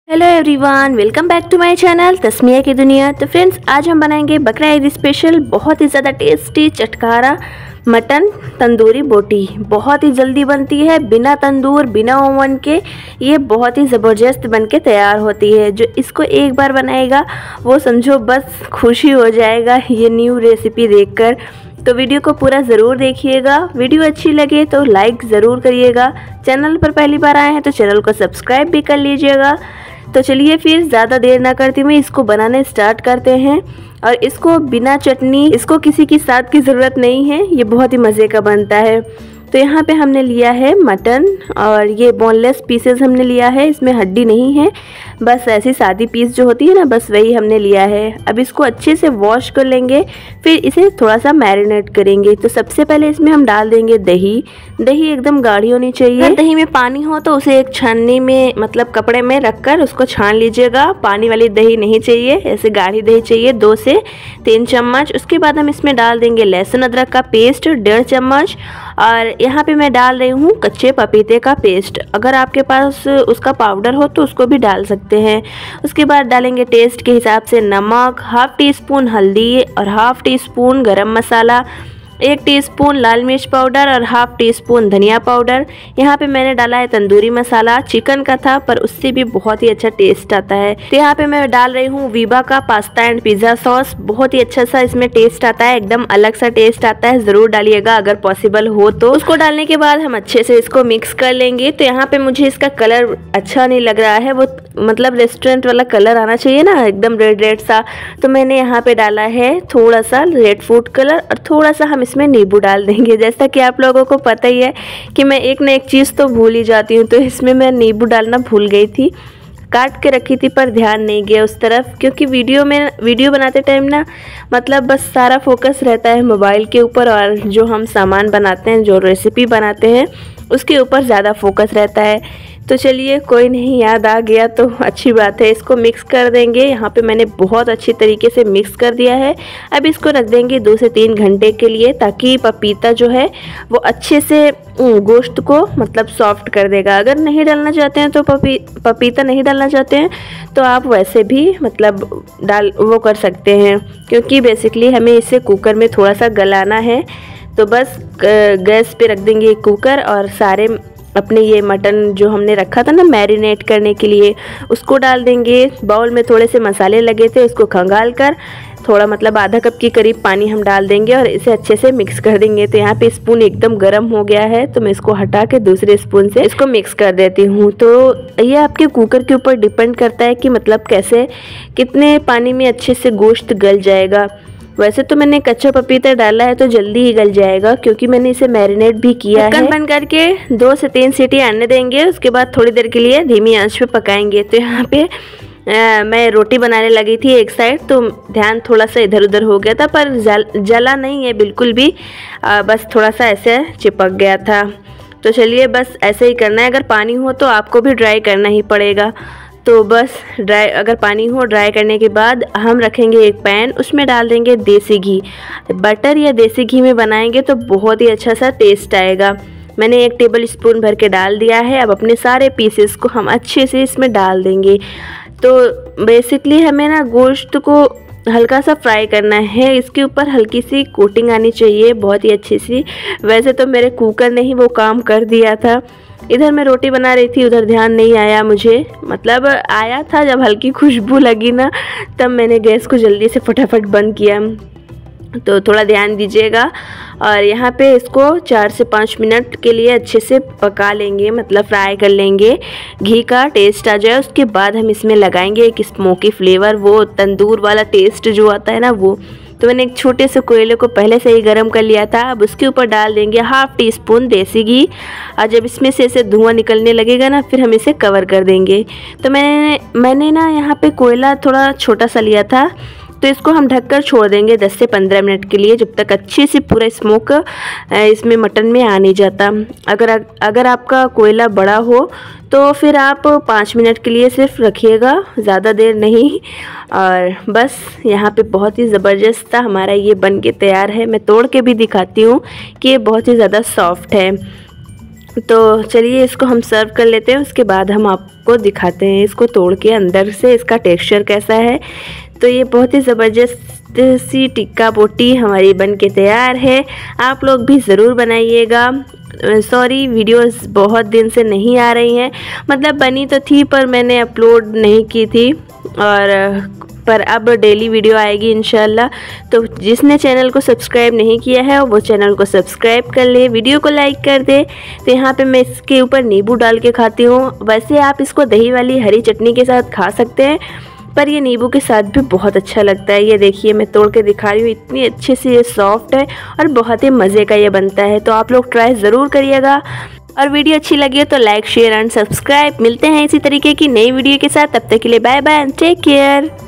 Hello everyone, welcome back to my channel Tasmiya की दुनिया। तो फ्रेंड्स, आज हम बनाएंगे बकरा ईद स्पेशल बहुत ही ज़्यादा टेस्टी चटकारा मटन तंदूरी बोटी। बहुत ही जल्दी बनती है, बिना तंदूर बिना ओवन के ये बहुत ही ज़बरदस्त बन के तैयार होती है। जो इसको एक बार बनाएगा वो समझो बस खुशी हो जाएगा ये न्यू रेसिपी देखकर। तो वीडियो को पूरा ज़रूर देखिएगा। वीडियो अच्छी लगे तो लाइक ज़रूर करिएगा। चैनल पर पहली बार आए हैं तो चैनल को सब्सक्राइब भी कर लीजिएगा। तो चलिए फिर ज़्यादा देर ना करते हुए इसको बनाने स्टार्ट करते हैं। और इसको बिना चटनी, इसको किसी की साथ की ज़रूरत नहीं है, ये बहुत ही मज़े का बनता है। तो यहाँ पे हमने लिया है मटन और ये बोनलेस पीसेस हमने लिया है, इसमें हड्डी नहीं है, बस ऐसी सादी पीस जो होती है ना, बस वही हमने लिया है। अब इसको अच्छे से वॉश कर लेंगे, फिर इसे थोड़ा सा मैरिनेट करेंगे। तो सबसे पहले इसमें हम डाल देंगे दही। दही एकदम गाढ़ी होनी चाहिए। अगर दही में पानी हो तो उसे एक छन्नी में, मतलब कपड़े में रखकर उसको छान लीजिएगा। पानी वाली दही नहीं चाहिए, ऐसे गाढ़ी दही चाहिए, 2 से 3 चम्मच। उसके बाद हम इसमें डाल देंगे लहसुन अदरक का पेस्ट 1.5 चम्मच। और यहाँ पे मैं डाल रही हूँ कच्चे पपीते का पेस्ट। अगर आपके पास उसका पाउडर हो तो उसको भी डाल सकते हैं। उसके बाद डालेंगे टेस्ट के हिसाब से नमक, 1/2 टीस्पून हल्दी और 1/2 टीस्पून गरम मसाला, 1 टीस्पून लाल मिर्च पाउडर और 1/2 टीस्पून धनिया पाउडर। यहाँ पे मैंने डाला है तंदूरी मसाला, चिकन का था पर उससे भी बहुत ही अच्छा टेस्ट आता है। तो यहाँ पे मैं डाल रही हूँ वीबा का पास्ता एंड पिज़्ज़ा सॉस। बहुत ही अच्छा सा इसमें टेस्ट आता है, एकदम अलग सा टेस्ट आता है। ज़रूर डालिएगा अगर पॉसिबल हो तो। उसको डालने के बाद हम अच्छे से इसको मिक्स कर लेंगे। तो यहाँ पे मुझे इसका कलर अच्छा नहीं लग रहा है, वो मतलब रेस्टोरेंट वाला कलर आना चाहिए ना, एकदम रेड रेड सा। तो मैंने यहाँ पे डाला है थोड़ा सा रेड फूड कलर और थोड़ा सा हम इसमें नींबू डाल देंगे। जैसा कि आप लोगों को पता ही है कि मैं एक ना एक चीज़ तो भूल ही जाती हूँ, तो इसमें मैं नींबू डालना भूल गई थी। काट के रखी थी पर ध्यान नहीं गया उस तरफ, क्योंकि वीडियो बनाते टाइम ना, मतलब बस सारा फोकस रहता है मोबाइल के ऊपर, और जो हम सामान बनाते हैं, जो रेसिपी बनाते हैं उसके ऊपर ज़्यादा फोकस रहता है। तो चलिए कोई नहीं, याद आ गया तो अच्छी बात है। इसको मिक्स कर देंगे। यहाँ पे मैंने बहुत अच्छी तरीके से मिक्स कर दिया है। अब इसको रख देंगे 2 से 3 घंटे के लिए, ताकि पपीता जो है वो अच्छे से गोश्त को मतलब सॉफ्ट कर देगा। अगर नहीं डालना चाहते हैं तो पपीता नहीं डालना चाहते हैं तो आप वैसे भी मतलब वो कर सकते हैं, क्योंकि बेसिकली हमें इसे कुकर में थोड़ा सा गलाना है। तो बस गैस पे रख देंगे कुकर और सारे अपने ये मटन जो हमने रखा था ना मैरिनेट करने के लिए, उसको डाल देंगे। बाउल में थोड़े से मसाले लगे थे, उसको खंगाल कर थोड़ा मतलब आधा कप के करीब पानी हम डाल देंगे और इसे अच्छे से मिक्स कर देंगे। तो यहाँ पे स्पून एकदम गर्म हो गया है, तो मैं इसको हटा के दूसरे स्पून से इसको मिक्स कर देती हूँ। तो ये आपके कुकर के ऊपर डिपेंड करता है कि मतलब कैसे कितने पानी में अच्छे से गोश्त गल जाएगा। वैसे तो मैंने कच्चा पपीता डाला है तो जल्दी ही गल जाएगा, क्योंकि मैंने इसे मैरिनेट भी किया है। ढक्कन बंद करके 2 से 3 सीटी आने देंगे। उसके बाद थोड़ी देर के लिए धीमी आंच पे पकाएंगे। तो यहाँ पे मैं रोटी बनाने लगी थी एक साइड, तो ध्यान थोड़ा सा इधर उधर हो गया था, पर जला नहीं है बिल्कुल भी, बस थोड़ा सा ऐसे चिपक गया था। तो चलिए बस ऐसे ही करना है। अगर पानी हो तो आपको भी ड्राई करना ही पड़ेगा। तो बस ड्राई, अगर पानी हो, ड्राई करने के बाद हम रखेंगे एक पैन, उसमें डाल देंगे देसी घी। बटर या देसी घी में बनाएंगे तो बहुत ही अच्छा सा टेस्ट आएगा। मैंने 1 टेबल स्पून भर के डाल दिया है। अब अपने सारे पीसेस को हम अच्छे से इसमें डाल देंगे। तो बेसिकली हमें ना गोश्त को हल्का सा फ्राई करना है, इसके ऊपर हल्की सी कोटिंग आनी चाहिए, बहुत ही अच्छी सी। वैसे तो मेरे कुकर ने ही वो काम कर दिया था। इधर मैं रोटी बना रही थी, उधर ध्यान नहीं आया मुझे, मतलब आया था जब हल्की खुशबू लगी ना, तब मैंने गैस को जल्दी से फटाफट बंद किया। तो थोड़ा ध्यान दीजिएगा। और यहाँ पे इसको 4 से 5 मिनट के लिए अच्छे से पका लेंगे, मतलब फ्राई कर लेंगे, घी का टेस्ट आ जाए। उसके बाद हम इसमें लगाएंगे एक स्मोकी फ्लेवर, वो तंदूर वाला टेस्ट जो आता है ना वो। तो मैंने एक छोटे से कोयले को पहले से ही गर्म कर लिया था। अब उसके ऊपर डाल देंगे 1/2 टीस्पून देसी घी, और जब इसमें से ऐसे धुआं निकलने लगेगा ना, फिर हम इसे कवर कर देंगे। तो मैंने ना यहाँ पे कोयला थोड़ा छोटा सा लिया था, तो इसको हम ढककर छोड़ देंगे 10 से 15 मिनट के लिए, जब तक अच्छे से पूरा स्मोक इसमें मटन में आ नहीं जाता। अगर आपका कोयला बड़ा हो तो फिर आप 5 मिनट के लिए सिर्फ रखिएगा, ज़्यादा देर नहीं। और बस यहाँ पे बहुत ही ज़बरदस्त हमारा ये बन के तैयार है। मैं तोड़ के भी दिखाती हूँ कि ये बहुत ही ज़्यादा सॉफ्ट है। तो चलिए इसको हम सर्व कर लेते हैं, उसके बाद हम आपको दिखाते हैं इसको तोड़ के अंदर से इसका टेक्सचर कैसा है। तो ये बहुत ही ज़बरदस्त सी टिक्का बोटी हमारी बन के तैयार है। आप लोग भी ज़रूर बनाइएगा। सॉरी वीडियोस बहुत दिन से नहीं आ रही हैं, मतलब बनी तो थी पर मैंने अपलोड नहीं की थी, पर अब डेली वीडियो आएगी इंशाल्लाह। तो जिसने चैनल को सब्सक्राइब नहीं किया है वो चैनल को सब्सक्राइब कर ले, वीडियो को लाइक कर दे। तो यहाँ पे मैं इसके ऊपर नींबू डाल के खाती हूँ। वैसे आप इसको दही वाली हरी चटनी के साथ खा सकते हैं, पर ये नींबू के साथ भी बहुत अच्छा लगता है। ये देखिए मैं तोड़ के दिखा रही हूँ, इतनी अच्छे से ये सॉफ्ट है और बहुत ही मज़े का ये बनता है। तो आप लोग ट्राई ज़रूर करिएगा, और वीडियो अच्छी लगी हो तो लाइक शेयर एंड सब्सक्राइब। मिलते हैं इसी तरीके की नई वीडियो के साथ, तब तक के लिए bye bye and take care.